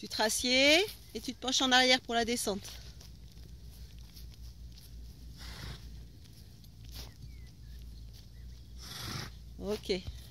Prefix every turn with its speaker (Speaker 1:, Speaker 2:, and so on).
Speaker 1: Tu te rassieds et tu te penches en arrière pour la descente. Ok.